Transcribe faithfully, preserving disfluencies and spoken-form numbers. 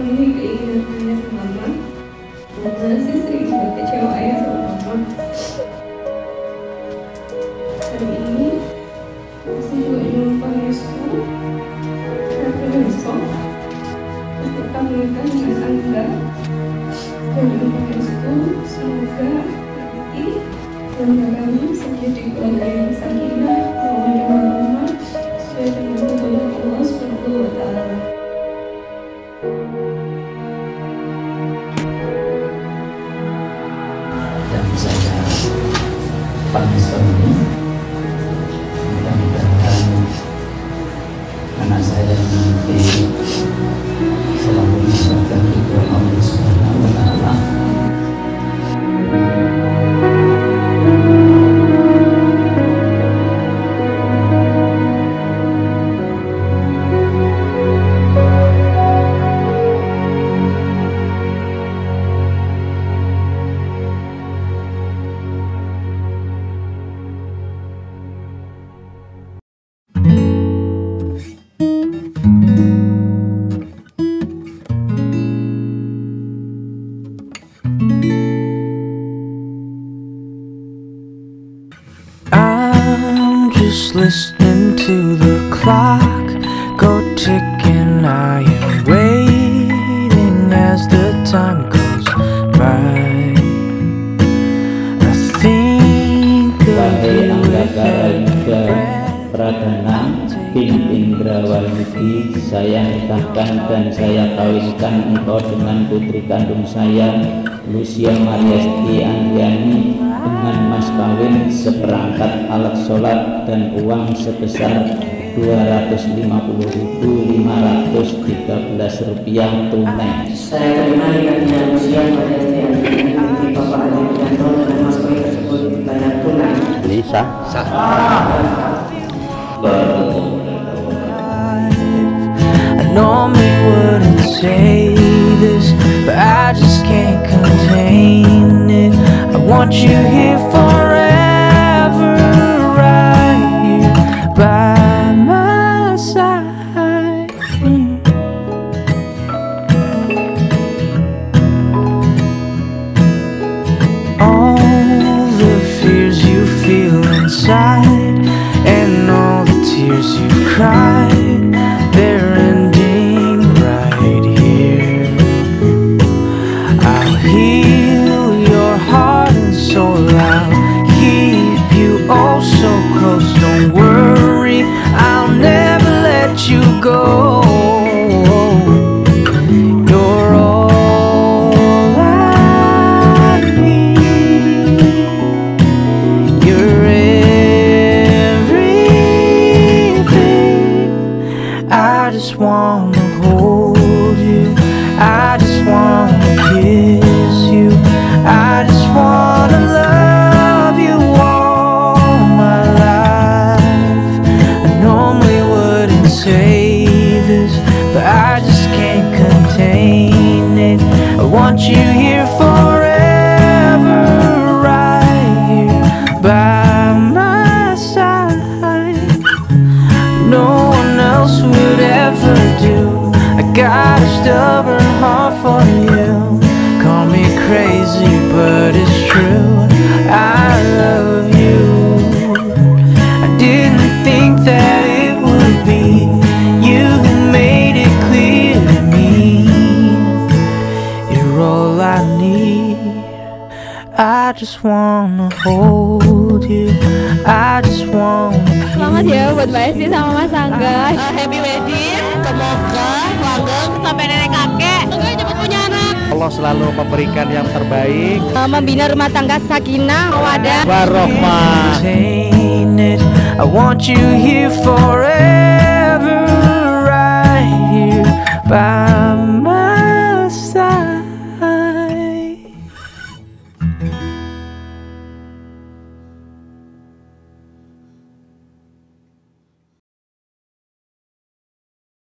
memenuhi keinginan ayah sama mama. Mama sih sering buat kecewa ayah sama mama. Hari ini masih juga nyumpah Yesus karena besok ketika menikah dengan Angga dan nyumpah Yesus semoga nanti keluarga kami bisa menjadi keluarga yang sakinah, mawaddah warahmah sesuai dengan tuntunan Allah subhanahu wa taala. Dan saya pamit ini, mudah-mudahan anak saya nanti selalu mendapatkan ridho Allah Subhanahu wa taala. I'm just listening to the clock go ticking. I am waiting as the time goes by. I think of you with every breath. Pradana Tim Indrawaludi, saya nikahkan dan saya kawinkan engkau dengan putri kandung saya Lucia Mariesti Andriani dengan mas kawin seperangkat alat sholat dan uang sebesar dua ratus lima puluh ribu lima ratus tiga belas rupiah tunai. Saya terima nikahnya Lucia Mariesti Andriani binti Bapak Adi Wijanto dengan mas kawin tersebut dibayar tunai. Lisa. Sah. I normally wouldn't say this, but I just can't contain it. I want you here forever, right here by my side. All the fears you feel inside and all the tears you've cried, they're ending right here. I'll heal your heart and soul, I'll keep you oh so close. Don't worry, I'll never let you go. You're all I need. You're I just wanna hold you, I just wanna kiss you, I just wanna love you all my life. I normally wouldn't say this, but I just can't contain it. I want you here forever, right here by my side. No one else would ever do. I got a stubborn heart for you. Call me crazy, but it's true. I love you. I didn't think that it would be you who made it clear to me. You're all I need. I just wanna hold you, I just wanna. Selamat ya buat Mbak Esti sama Mas Angga. uh, Happy wedding. Semoga langgeng sampai nenek kakek. Semoga cepat punya anak. Allah selalu memberikan yang terbaik. uh, Membina rumah tangga sakinah, mawaddah warahmah. I want you here forever, right here by